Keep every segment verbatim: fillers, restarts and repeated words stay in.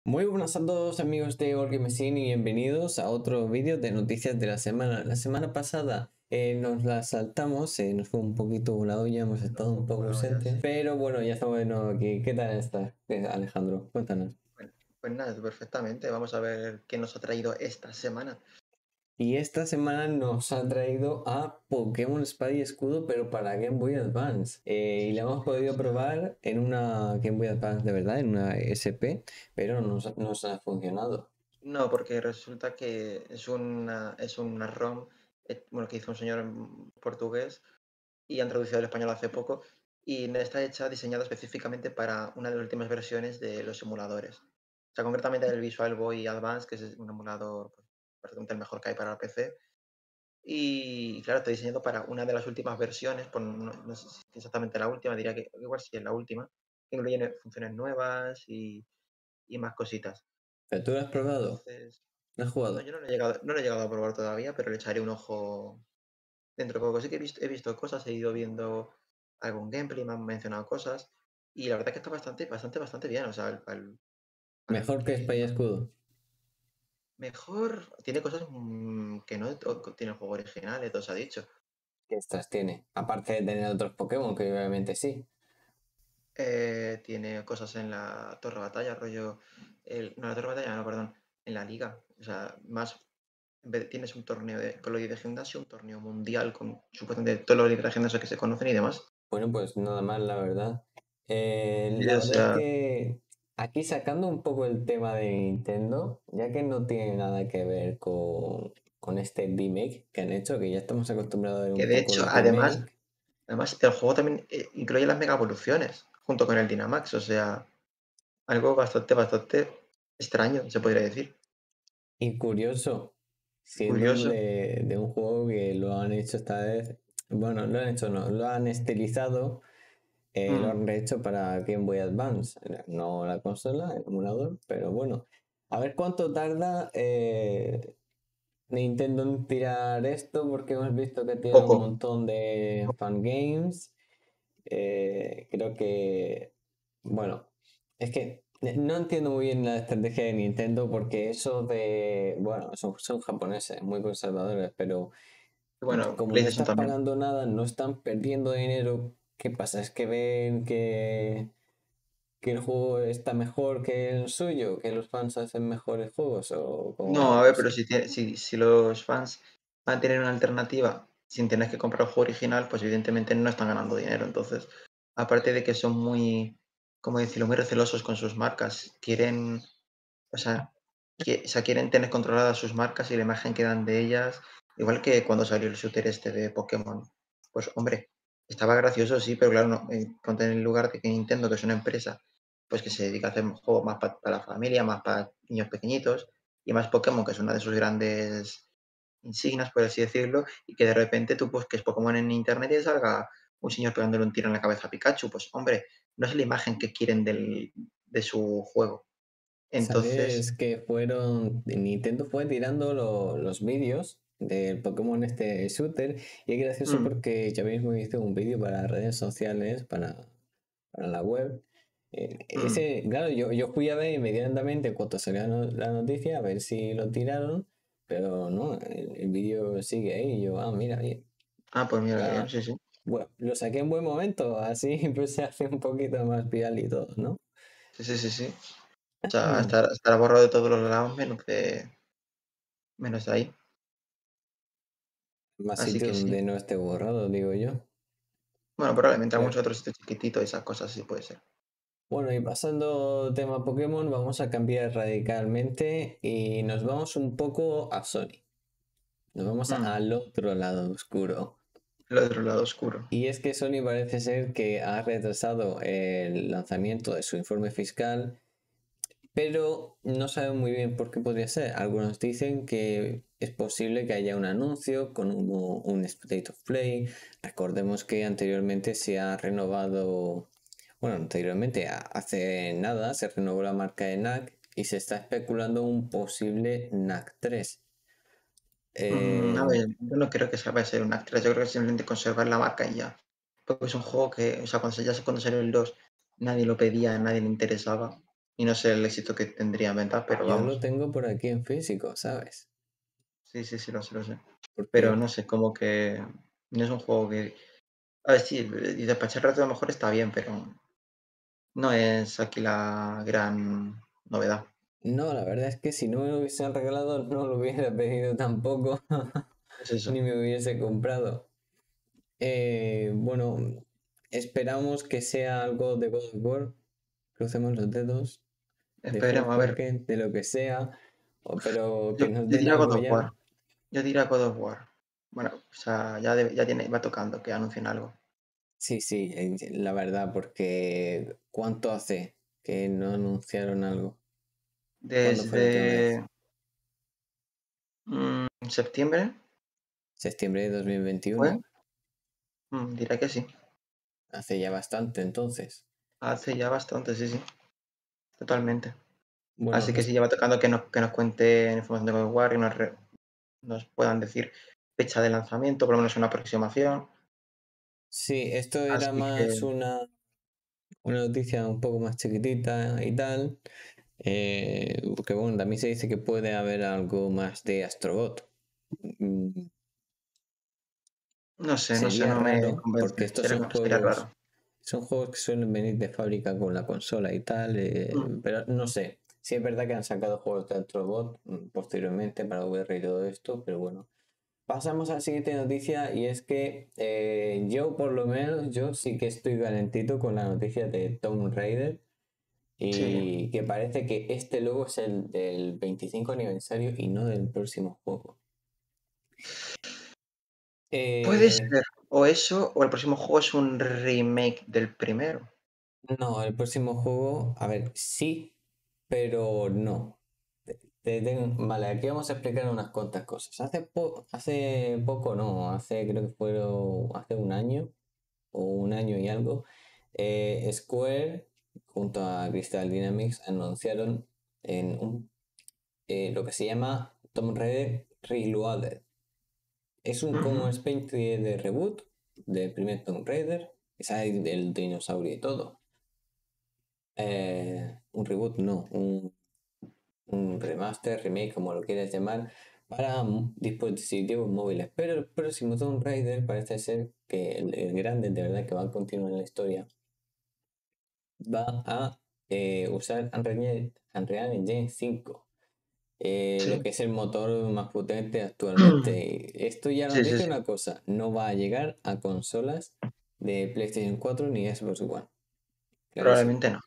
Muy buenas a todos amigos de Orgame y bienvenidos a otro vídeo de noticias de la semana. La semana pasada eh, nos la saltamos, eh, nos fue un poquito volado, ya hemos estado un poco ausentes, pero bueno, ya estamos de nuevo aquí. ¿Qué tal estás, eh, Alejandro? Cuéntanos. Bueno, pues nada, perfectamente. Vamos a ver qué nos ha traído esta semana. Y esta semana nos ha traído a Pokémon Espada y Escudo, pero para Game Boy Advance. Eh, y la hemos podido O sea, probar en una Game Boy Advance de verdad, en una S P, pero no nos, nos ha funcionado. no, porque resulta que es una, es una ROM, eh, bueno, que hizo un señor en portugués y han traducido al español hace poco. Y está hecha, diseñada específicamente para una de las últimas versiones de los emuladores. O sea, concretamente el Visual Boy Advance, que es un emulador pues, prácticamente el mejor que hay para la P C. Y claro, está diseñado para una de las últimas versiones, pues no, no sé si es exactamente la última, diría que igual sí es la última, que incluye funciones nuevas y, y más cositas. ¿Pero tú lo has probado? Entonces, ¿Lo has no, jugado? yo no lo he llegado, no lo he llegado a probar todavía, pero le echaré un ojo dentro de poco. Sí que he visto, he visto cosas, he ido viendo algún gameplay, me han mencionado cosas, y la verdad que está bastante, bastante, bastante bien. O sea, al- al- para lo Mejor que que Espada y Escudo. mejor tiene cosas mm, que no o- tiene el juego original, todo se ha dicho. ¿Qué estas tiene? Aparte de tener otros Pokémon, que obviamente sí. Eh, tiene cosas en la Torre Batalla, rollo. El, no, la Torre Batalla, no, perdón. En la liga. O sea, más. En vez de- tienes un torneo de, con los de gimnasio, un torneo mundial con supuestamente todos los líderes de gimnasio que se conocen y demás. Bueno, pues nada más, la verdad. Eh, Y, la o verdad es sea, que aquí sacando un poco el tema de Nintendo, ya que no tiene nada que ver con, con este remake que han hecho, que ya estamos acostumbrados a ver que un de poco hecho, los además, remakes. además el juego también eh, incluye las mega evoluciones junto con el Dynamax. O sea, algo bastante, bastante extraño, se podría decir. Y curioso, siendo Curioso. de, de un juego que lo han hecho esta vez, bueno, lo han hecho, no, lo han estilizado. Eh, lo Mm, han hecho para Game Boy Advance, no la consola, el emulador, pero bueno, a ver cuánto tarda eh, Nintendo en tirar esto, porque hemos visto que tiene un poco. montón de fangames. Eh, creo que, bueno, es que no entiendo muy bien la estrategia de Nintendo, porque eso de, bueno, son, son japoneses, muy conservadores, pero Bueno, como no PlayStation estás también. pagando nada, no están perdiendo dinero. ¿Qué pasa? ¿Es que ven que, que el juego está mejor que el suyo? ¿Que los fans hacen mejores juegos? ¿O cómo va No, la a ver, pero cosa? si, tiene- si, si los fans van a tener una alternativa sin tener que comprar el juego original, pues evidentemente no están ganando dinero. Entonces, aparte de que son muy, ¿cómo decirlo?, muy recelosos con sus marcas, quieren, o sea, que, o sea, quieren tener controladas sus marcas y la imagen que dan de ellas. Igual que cuando salió el shooter este de Pokémon. Pues hombre, estaba gracioso, sí, pero claro, no, eh, ponte en el lugar de que Nintendo, que es una empresa, pues que se dedica a hacer juegos más para la familia, más para niños pequeñitos, y más Pokémon, que es una de sus grandes insignias, por así decirlo, y que de repente tú busques Pokémon en internet y salga un señor pegándole un tiro en la cabeza a Pikachu. Pues hombre, no es la imagen que quieren del, de su juego. ¿Sabes Entonces, que fueron... Nintendo fue tirando lo- los vídeos del Pokémon este shooter y es gracioso mm, porque ya mismo hice un vídeo para redes sociales, para, para la web. Eh, mm. ese, claro, yo, yo fui a ver inmediatamente cuando salió la, no- la noticia a ver si lo tiraron, pero no, el, el vídeo sigue ahí y yo, ah, mira, bien. Ah, pues mira qué bien, Ah, sí, sí. bueno, lo saqué en buen momento, así pues se hace un poquito más viral y todo, ¿no? Sí, sí, sí, sí. O sea, estar, estará borrado de todos los lados menos de, menos de ahí. Más Así sitios que sí. donde no esté borrado, digo yo. Bueno, probablemente algún Pero, otro sitio chiquitito y esas cosas sí puede ser. bueno, y pasando tema Pokémon, vamos a cambiar radicalmente y nos vamos un poco a Sony. Nos vamos a- Mm, al otro lado oscuro. el otro lado oscuro. Y es que Sony parece ser que ha retrasado el lanzamiento de su informe fiscal, pero no saben muy bien por qué podría ser. Algunos dicen que es posible que haya un anuncio con un, un State of Play. Recordemos que anteriormente se ha renovado, bueno, anteriormente, hace nada, se renovó la marca de N A C y se está especulando un posible N A C tres. Mm, a Eh, ver, yo no creo que se vaya a ser un actriz, yo creo que simplemente conservar la marca y ya. Porque es un juego que, o sea, cuando, se- ya sé cuando salió el dos nadie lo pedía, nadie le interesaba. y no sé el éxito que tendría en venta, pero Yo lo vamos. tengo por aquí en físico, ¿sabes? Sí, sí, sí, lo sé, lo sé. Pero Porque no sé, como que no es un juego que... A ver, sí, y de pasar rato a lo mejor está bien, pero no es aquí la gran novedad. no, la verdad es que si no me lo hubiesen regalado no lo hubiera pedido tampoco, Es eso. ni me hubiese comprado. Eh, bueno, esperamos que sea algo de God of War, crucemos los dedos, de Esperemos, a ver. Forspoken, de lo que sea, o- pero Yo, que nos yo den diría God algo of War. ya. Yo diría God of War. Bueno, o sea, ya, debe- ya tiene, va tocando que anuncien algo. Sí, sí, eh, la verdad, porque ¿cuánto hace que no anunciaron algo? ¿Cuándo fue la última vez? Desde mm, septiembre, ¿Septiembre de dos mil ¿fue? veintiuno? Mm, diré que sí. Hace ya bastante entonces. Hace ya bastante, sí, sí, totalmente. Bueno, Así que pues sí, ya va tocando que nos, que nos cuente información de God of War y nos, re- nos puedan decir fecha de lanzamiento, por lo menos una aproximación. sí, esto era Así más que, una, una noticia un poco más chiquitita y tal. Eh, porque bueno, también se dice que puede haber algo más de Astrobot. Mm, no sé, no sé, Sería no me raro, porque convence. estos Sería, son sería juegos, raro. son juegos que suelen venir de fábrica con la consola y tal, eh, Mm, pero no sé. Sí es verdad que han sacado juegos de Astrobot mm, posteriormente para V R y todo esto, pero bueno. Pasamos a la siguiente noticia y es que eh, yo por lo menos, yo sí que estoy calentito con la noticia de Tomb Raider sí. y que parece que este logo es el del veinticinco aniversario y no del próximo juego. Puede Eh, ser o eso, o el próximo juego es un remake del primero. no, el próximo juego, a ver, sí, pero no. Te- te ten- vale, aquí vamos a explicar unas cuantas cosas. Hace, po- hace poco, no, hace creo que fueron hace un año o un año y algo, eh, Square junto a Crystal Dynamics anunciaron en un, eh, lo que se llama Tomb Raider Reloaded. Es un como Ujú, una especie de reboot del primer Tomb Raider, que sale del dinosaurio y todo. Eh, un reboot, no, un, un remaster, remake, como lo quieras llamar, para m- dispositivos móviles. Pero el próximo Tomb Raider parece ser que el, el grande, de verdad, que va a continuar la historia, va a eh, usar Unreal, Unreal Engine cinco, eh, lo sí. que es el motor más potente actualmente. Esto ya nos Sí, sí, dice sí. una cosa, no va a llegar a consolas de PlayStation cuatro ni Xbox One, clarísimo. Probablemente no.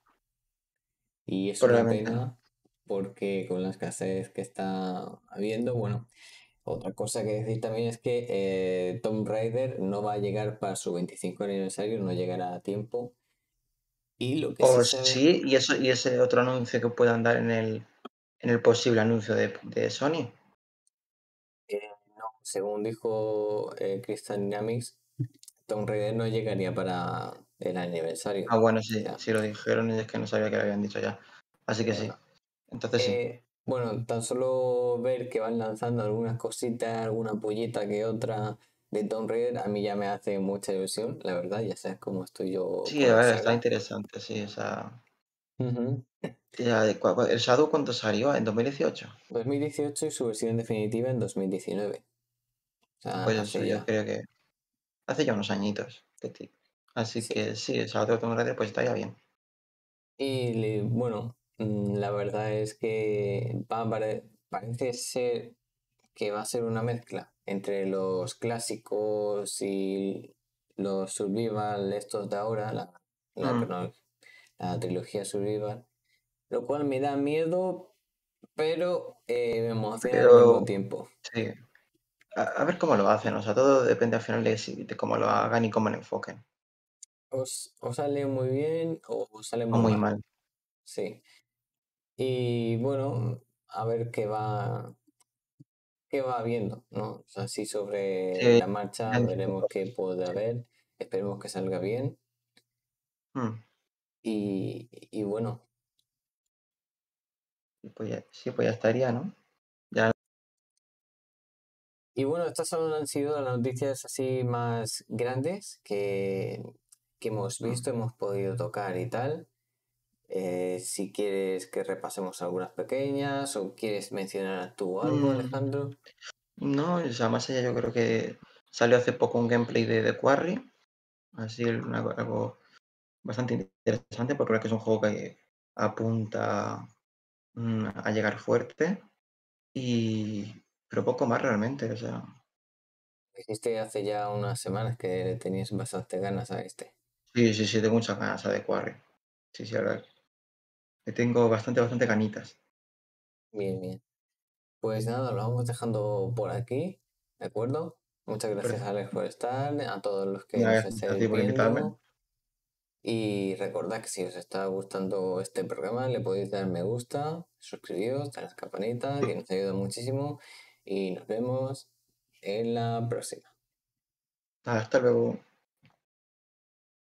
Y es una Probablemente no. pena porque con la escasez que está habiendo, bueno, otra cosa que decir también es que eh, Tomb Raider no va a llegar para su veinticinco aniversario, no llegará a tiempo. Y lo que sí O sabe, sí, y eso, y ese otro anuncio que puedan dar en el, en el posible anuncio de, de Sony. eh, no, según dijo eh, Crystal Dynamics, Tomb Raider no llegaría para el aniversario. Ah, bueno, O sí, sea, sí lo dijeron y es que no sabía que lo habían dicho ya. Así que sí. eh, Entonces sí. eh, bueno, tan solo ver que van lanzando algunas cositas, alguna pollita que otra de Tomb Raider, a mí ya me hace mucha ilusión, la verdad, ya sabes cómo estoy yo Sí, con a la ver, está saga. interesante, sí. O sea, Ujú. ya, de cua- cua- ¿el Shadow cuándo salió? ¿En dos mil dieciocho? dos mil dieciocho y su versión definitiva en dos mil diecinueve. O sea, Pues eso, hace yo ya. creo que hace ya unos añitos. que ti- Así Sí. que sí, el Shadow Tomb Raider pues estaría bien. Y le- bueno, mm, la verdad es que va a pare- parece ser que va a ser una mezcla entre los clásicos y los survival estos de ahora, la, la, Mm, crono- la trilogía survival, lo cual me da miedo, pero eh, me emociona al mismo pero tiempo. sí, a, a ver cómo lo hacen. O sea, todo depende al final de, si- de cómo lo hagan y cómo lo enfoquen. Os, o sale muy bien o os sale O muy muy mal. mal. Sí. Y bueno, a ver qué va, qué va viendo, ¿no? O sea, así sobre Sí, la marcha ya diciendo veremos qué cosas. puede Sí. haber. Esperemos que salga bien. Mm, Y, y bueno, y pues ya, sí, pues ya estaría, ¿no? Ya. y bueno, estas son- han sido las noticias así más grandes que, que hemos Mm, visto, hemos podido tocar y tal. Eh, si quieres que repasemos algunas pequeñas o quieres mencionar tú algo, Mm, Alejandro. no, o sea, más allá yo creo que salió hace poco un gameplay de The Quarry, así una- algo bastante interesante porque creo que es un juego que apunta mm, a llegar fuerte y pero poco más realmente, o sea, Dijiste hace ya unas semanas que le tenías bastante ganas a este. sí, sí, sí, tengo muchas ganas a The Quarry. Sí, sí, ahora le tengo bastante, bastante ganitas. Bien, bien. Pues nada, lo vamos dejando por aquí, ¿de acuerdo? Muchas gracias, Perfecto. Alex, por estar, a todos los que nos Gracias a ti estéis por invitarme. viendo. Y recordad que si os está gustando este programa, le podéis dar me gusta, suscribiros, dar a la campanita, que nos ayuda muchísimo. Y nos vemos en la próxima. Hasta luego.